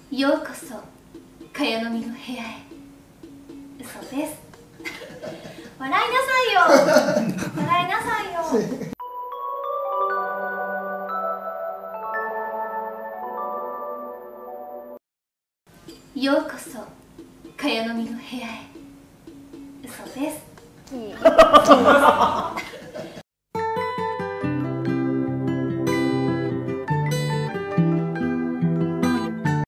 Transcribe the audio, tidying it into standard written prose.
ようこそかやのみの部屋へ。嘘です。笑いなさいよ。笑いなさいよ。ようこそかやのみの部屋へ。嘘です。